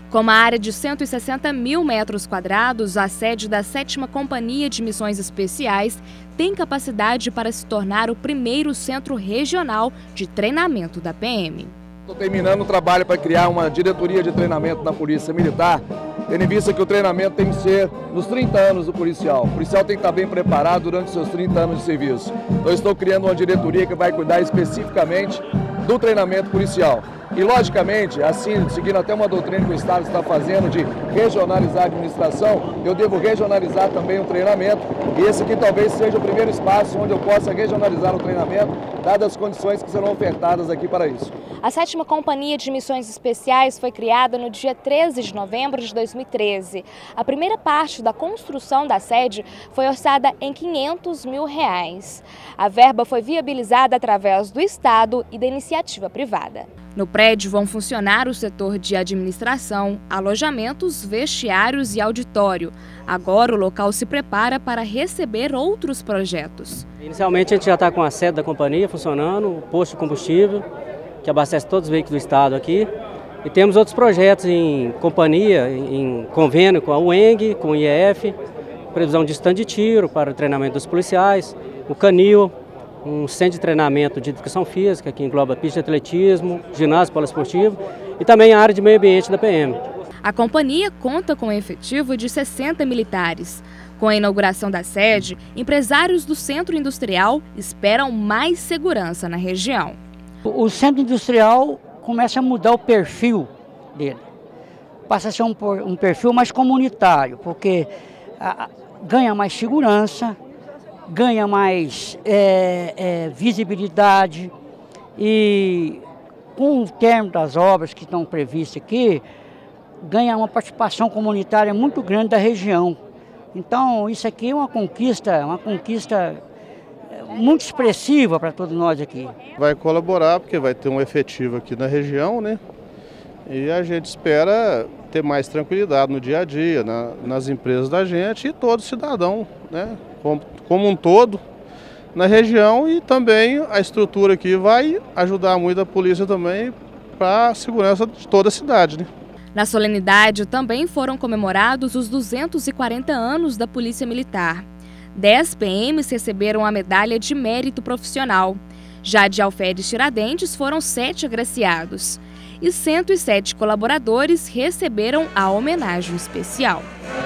Com uma área de 160 mil metros quadrados, a sede da 7ª Companhia de Missões Especiais tem capacidade para se tornar o primeiro centro regional de treinamento da PM. Estou terminando o trabalho para criar uma diretoria de treinamento na Polícia Militar, tendo em vista que o treinamento tem que ser nos 30 anos do policial. O policial tem que estar bem preparado durante os seus 30 anos de serviço. Então, estou criando uma diretoria que vai cuidar especificamente do treinamento policial. E, logicamente, assim, seguindo até uma doutrina que o Estado está fazendo de regionalizar a administração, eu devo regionalizar também o treinamento. E esse aqui talvez seja o primeiro espaço onde eu possa regionalizar o treinamento, dadas as condições que serão ofertadas aqui para isso. A 7ª Companhia de Missões Especiais foi criada no dia 13 de novembro de 2013. A primeira parte da construção da sede foi orçada em R$500 mil. A verba foi viabilizada através do Estado e da iniciativa privada. No prédio vão funcionar o setor de administração, alojamentos, vestiários e auditório. Agora o local se prepara para receber outros projetos. Inicialmente a gente já está com a sede da companhia funcionando, o posto de combustível, que abastece todos os veículos do Estado aqui. E temos outros projetos em companhia, em convênio com a UENG, com o IEF, previsão de stand de tiro para o treinamento dos policiais, o Canil, um centro de treinamento de educação física, que engloba pista de atletismo, ginásio poliesportivo e também a área de meio ambiente da PM. A companhia conta com um efetivo de 60 militares. Com a inauguração da sede, empresários do centro industrial esperam mais segurança na região. O centro industrial começa a mudar o perfil dele. Passa a ser um perfil mais comunitário, porque ganha mais segurança, ganha mais visibilidade e, com o término das obras que estão previstas aqui, ganha uma participação comunitária muito grande da região. Então, isso aqui é uma conquista muito expressiva para todos nós aqui. Vai colaborar porque vai ter um efetivo aqui na região, né? E a gente espera ter mais tranquilidade no dia a dia, nas empresas da gente e todo cidadão, né? Como um todo na região, e também a estrutura aqui vai ajudar muito a polícia também para a segurança de toda a cidade, né? Na solenidade também foram comemorados os 240 anos da Polícia Militar. 10 PMs receberam a medalha de mérito profissional. Já de Alferes Tiradentes foram 7 agraciados. E 107 colaboradores receberam a homenagem especial.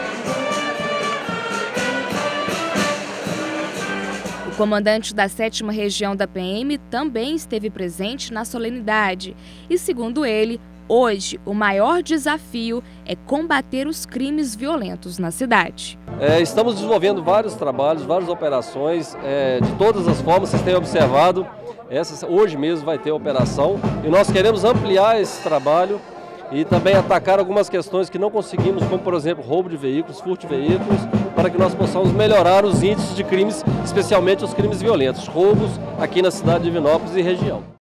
O comandante da 7ª Região da PM também esteve presente na solenidade e, segundo ele, hoje o maior desafio é combater os crimes violentos na cidade. Estamos desenvolvendo vários trabalhos, várias operações, de todas as formas, vocês têm observado, hoje mesmo vai ter operação e nós queremos ampliar esse trabalho e também atacar algumas questões que não conseguimos, como por exemplo roubo de veículos, furto de veículos, para que nós possamos melhorar os índices de crimes, especialmente os crimes violentos, roubos aqui na cidade de Divinópolis e região.